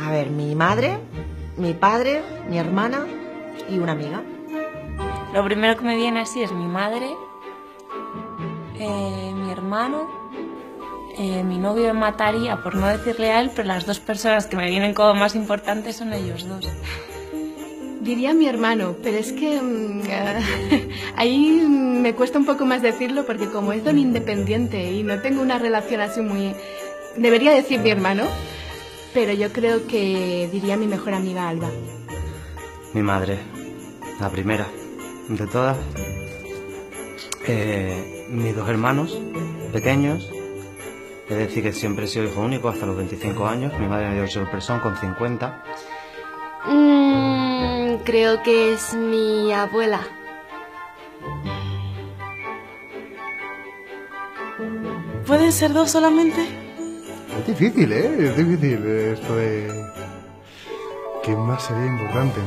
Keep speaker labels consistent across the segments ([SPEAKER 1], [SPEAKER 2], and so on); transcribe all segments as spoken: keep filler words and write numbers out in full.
[SPEAKER 1] A ver, mi madre, mi padre, mi hermana y una amiga.
[SPEAKER 2] Lo primero que me viene así es mi madre, eh, mi hermano, eh, mi novio me mataría por no decirle a él, pero las dos personas que me vienen como más importantes son ellos dos.
[SPEAKER 3] Diría mi hermano, pero es que mmm, ahí me cuesta un poco más decirlo porque como es don independiente y no tengo una relación así muy... Debería decir mi hermano, pero yo creo que diría mi mejor amiga Alba.
[SPEAKER 4] Mi madre, la primera de todas. Eh, mis dos hermanos pequeños, es decir que siempre he sido hijo único hasta los veinticinco años. Mi madre me dio el sorpresón con cincuenta.
[SPEAKER 5] Mm, creo que es mi abuela.
[SPEAKER 6] ¿Pueden ser dos solamente?
[SPEAKER 7] Es difícil, ¿eh? Es difícil esto de... ¿Qué más sería importante?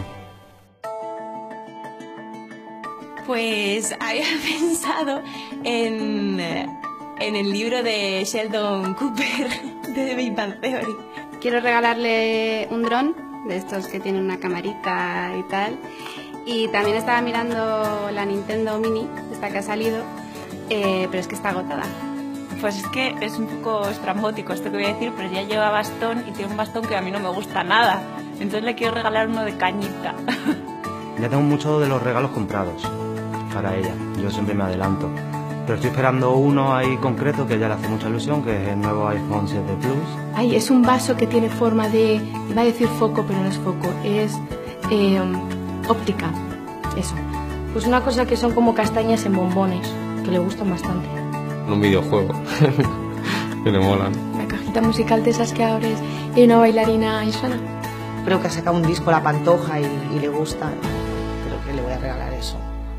[SPEAKER 2] Pues había pensado en, en el libro de Sheldon Cooper, de The Big Bang Theory.
[SPEAKER 8] Quiero regalarle un dron, de estos que tienen una camarita y tal. Y también estaba mirando la Nintendo Mini, esta que ha salido, eh, pero es que está agotada.
[SPEAKER 2] Pues es que es un poco estrambótico esto que voy a decir, pero ya lleva bastón y tiene un bastón que a mí no me gusta nada. Entonces le quiero regalar uno de cañita.
[SPEAKER 4] Ya tengo muchos de los regalos comprados para ella, yo siempre me adelanto. Pero estoy esperando uno ahí concreto que ya le hace mucha ilusión, que es el nuevo iPhone siete Plus.
[SPEAKER 3] Ay, es un vaso que tiene forma de... Iba a decir foco, pero no es foco, es eh, óptica, eso.
[SPEAKER 9] Pues una cosa que son como castañas en bombones, que le gustan bastante.
[SPEAKER 10] Un videojuego, que le molan.
[SPEAKER 3] La cajita musical de esas que abres y una bailarina y suena.
[SPEAKER 1] Creo que ha sacado un disco La Pantoja y, y le gusta. Creo que le voy a regalar eso.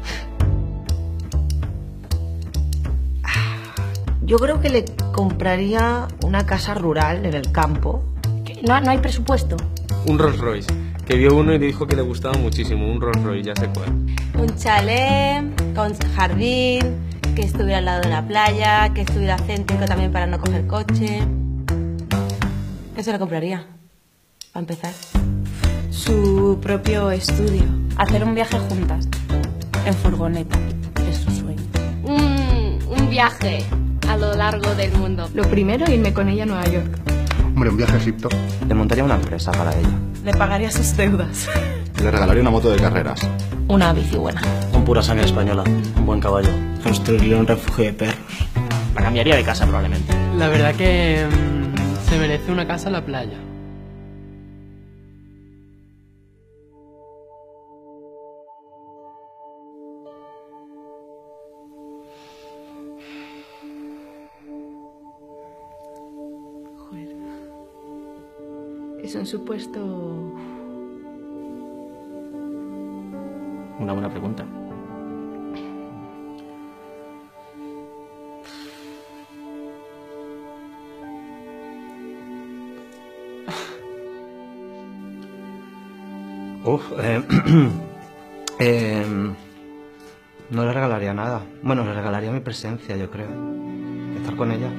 [SPEAKER 1] Yo creo que le compraría una casa rural en el campo.
[SPEAKER 9] No, no hay presupuesto.
[SPEAKER 10] Un Rolls Royce, que vio uno y le dijo que le gustaba muchísimo. Un Rolls Royce, ya sé cuál.
[SPEAKER 6] Un chalet con jardín, que estuviera al lado de la playa, que estuviera céntrico también para no coger coche. Eso lo compraría, para empezar.
[SPEAKER 2] Su propio estudio. Hacer un viaje juntas, en furgoneta, es su sueño.
[SPEAKER 5] Mm, un viaje a lo largo del mundo.
[SPEAKER 3] Lo primero, irme con ella a Nueva York.
[SPEAKER 7] Hombre, un viaje a Egipto.
[SPEAKER 4] Le montaría una empresa para ella.
[SPEAKER 2] Le pagaría sus deudas.
[SPEAKER 7] Le regalaría una moto de carreras.
[SPEAKER 2] Una bici buena.
[SPEAKER 11] Con pura sangre española, un buen caballo. Construirle un refugio de perros. La cambiaría de casa probablemente.
[SPEAKER 12] La verdad que mmm, se merece una casa en la playa.
[SPEAKER 3] Joder. Es un supuesto...
[SPEAKER 11] Una buena pregunta.
[SPEAKER 4] Uf, eh, eh, no le regalaría nada. Bueno, le regalaría mi presencia, yo creo. Estar con ella.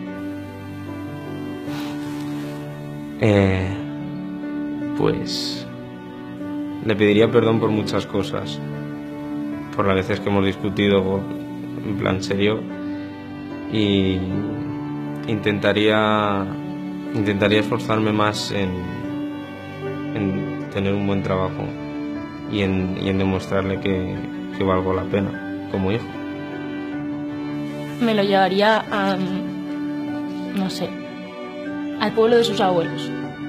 [SPEAKER 10] Eh, pues... Le pediría perdón por muchas cosas. Por las veces que hemos discutido en plan serio. Y intentaría... Intentaría esforzarme más en... en tener un buen trabajo y en, y en demostrarle que, que valgo la pena como hijo.
[SPEAKER 9] Me lo llevaría a, no sé, al pueblo de sus abuelos.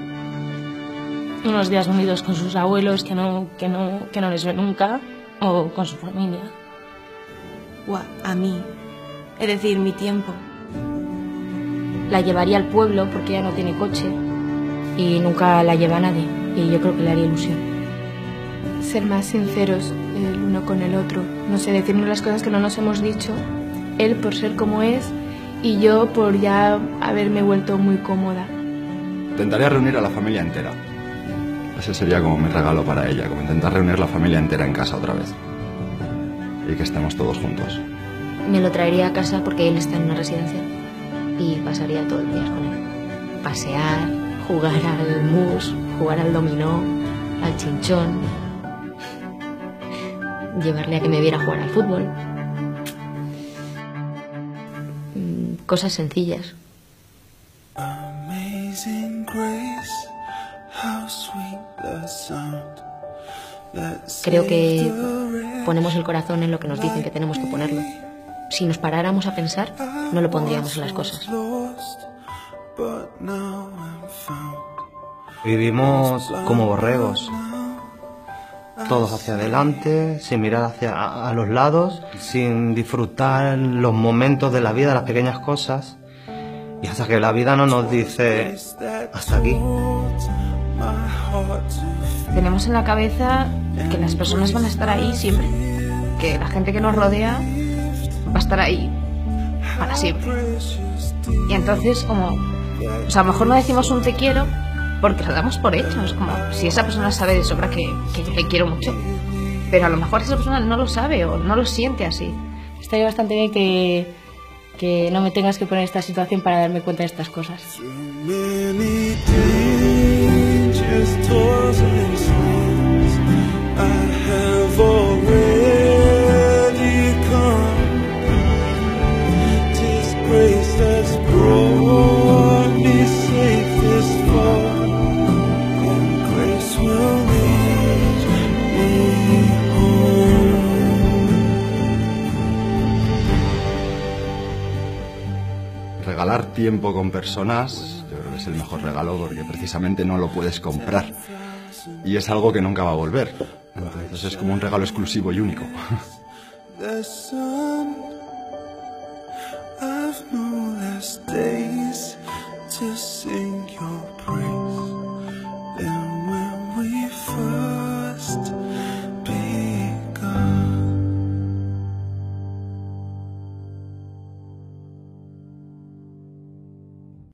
[SPEAKER 9] Unos días unidos con sus abuelos que no, que no, que no les ve nunca, o con su familia.
[SPEAKER 6] Guau, a mí, es decir, mi tiempo.
[SPEAKER 9] La llevaría al pueblo porque ella no tiene coche y nunca la lleva a nadie. Y yo creo que le haría ilusión.
[SPEAKER 3] Ser más sinceros el uno con el otro. No sé, decirnos las cosas que no nos hemos dicho. Él por ser como es y yo por ya haberme vuelto muy cómoda.
[SPEAKER 13] Intentaría reunir a la familia entera. Ese sería como mi regalo para ella, como intentar reunir la familia entera en casa otra vez. Y que estemos todos juntos.
[SPEAKER 9] Me lo traería a casa porque él está en una residencia y pasaría todo el día con él. Pasear, jugar al mus. jugar al dominó, al chinchón, llevarle a que me viera jugar al fútbol. Cosas sencillas. Creo que ponemos el corazón en lo que nos dicen que tenemos que ponerlo. Si nos paráramos a pensar, no lo pondríamos en las cosas.
[SPEAKER 4] Vivimos como borregos, todos hacia adelante, sin mirar hacia a, a los lados, sin disfrutar los momentos de la vida, las pequeñas cosas, y hasta que la vida no nos dice hasta aquí.
[SPEAKER 2] Tenemos en la cabeza que las personas van a estar ahí siempre, que la gente que nos rodea va a estar ahí para siempre. Y entonces, como, o sea, a lo mejor no decimos un te quiero porque lo damos por hecho. Es como si esa persona sabe de sobra que, que yo le quiero mucho, pero a lo mejor esa persona no lo sabe o no lo siente así.
[SPEAKER 9] Estaría bastante bien que, que no me tengas que poner en esta situación para darme cuenta de estas cosas.
[SPEAKER 13] Regalar tiempo con personas, yo creo que es el mejor regalo porque precisamente no lo puedes comprar. Y es algo que nunca va a volver. Entonces es como un regalo exclusivo y único.
[SPEAKER 14] I've no less days to sing.